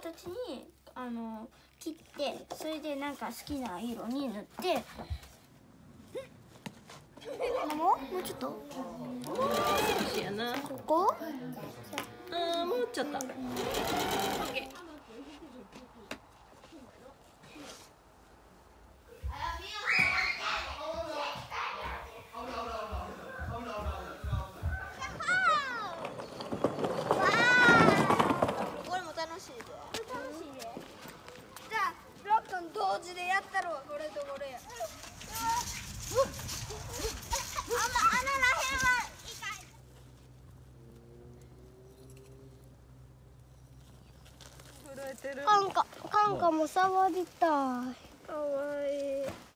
形に切ってそれでなんか好きな色に塗って。もうちょっと。 少しやな。 ここ？ ああもうちょっと。オッケー。 同時でやったろこれとこれや。カンカも触りたい。